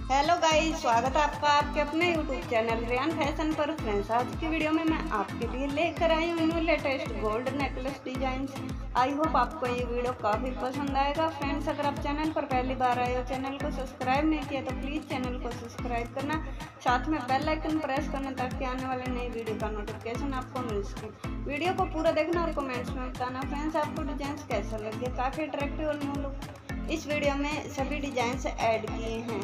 Hello guys, स्वागत है आपका आपके अपने यूट्यूब चैनल रेयान फैशन पर। फ्रेंड्स, आज की वीडियो में मैं आपके लिए लेकर आई हूँ new latest gold necklace design. I hope आपको ये वीडियो काफ़ी पसंद आएगा। फ्रेंड्स, अगर आप चैनल पर पहली बार आए हो, चैनल को सब्सक्राइब नहीं किया तो प्लीज़ चैनल को सब्सक्राइब करना, साथ में बेल आइकन प्रेस करना ताकि आने वाले नई वीडियो का नोटिफिकेशन आपको मिल सके। वीडियो को पूरा देखना और कमेंट्स में बताना फ्रेंड्स आपको डिजाइन कैसा लगे। काफ़ी अट्रैक्टिव और न्यू लुक इस वीडियो में सभी डिजाइन ऐड किए हैं।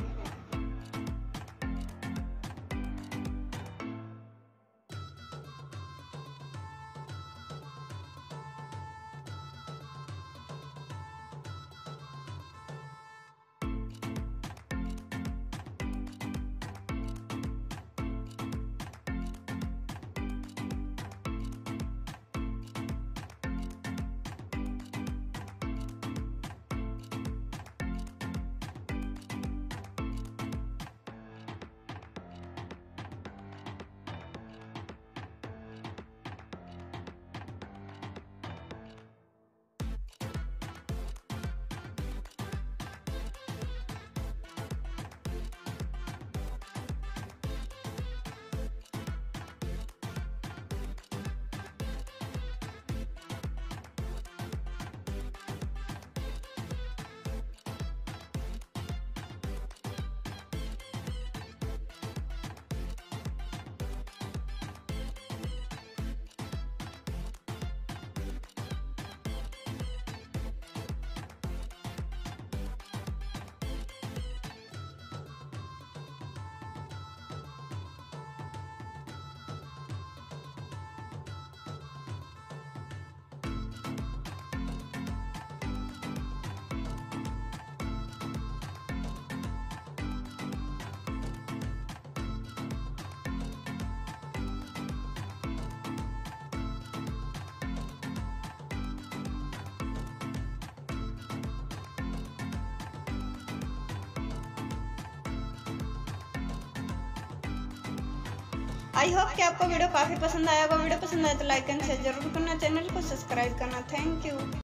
आई होप कि आपको वीडियो काफ़ी पसंद आया होगा। वीडियो पसंद आए तो लाइक एंड शेयर जरूर करना, चैनल को सब्सक्राइब करना। Thank you.